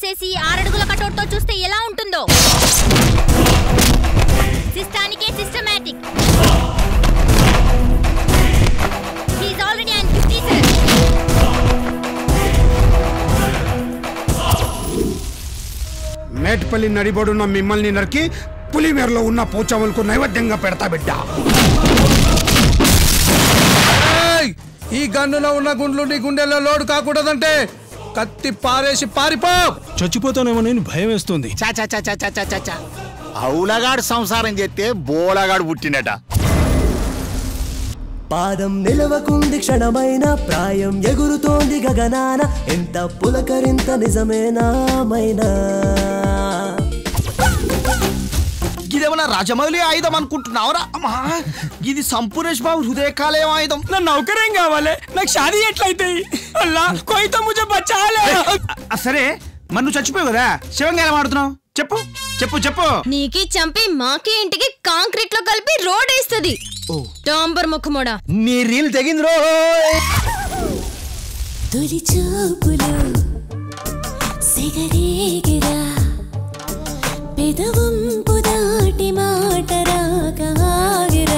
మూసేసి 6 అడుగుల కటౌట్ తో చూస్తే ఎలా ఉంటుందో. సిస్టానికే systematic. He is already on 50 sir. Metpalli నడిబడున్న మిమ్మల్ని నరికి పులిమేరలో ఉన్న పోచవలకు నైవేద్యంగా పెడతా బిడ్డ. ఈ గన్నులో ఉన్న గుండ్లు నీ గుండెల్లో లోడు కాకూడదంటే కత్తి పారేసి పారిపో. చచ్చిపోతానేమో నేను భయం వేస్తుంది. అవులగాడు సంసారం చేస్తే బోలగాడు పుట్టినట. పాదం నిలవకుంది క్షణమైన ప్రాయం ఎగురుతోంది గగనాన ఎంత పులకరింత నిజమేనా మైనా. ఇదేమన్నా రాజమౌళి ఆయుధం అనుకుంటున్నావురా? అమ్మా ఇది సంపూర్ణేష్ బాబు హృదయకాలయం ఆయుధం. నా నౌకరేం కావాలి? నాకు షాదీ ఎట్లయితే అల్లా కోయితో ముझे బచాలే. సరే మరి నువ్వు చచ్చిపోయావు కదా, శివంగా ఎలా మాడుతున్నావు చెప్పు చెప్పు చెప్పు. నీకి చంపి మాకి ఇంటికి కాంక్రీట్ లో కలిపి రోడ్ వేస్తుంది. డాంబర్ ముఖమోడా నీ రీల్ తెగింది రో. తొలి చూపులు సిగరేగిరా పెదవంపు దాటి మాట రాగాగిరా.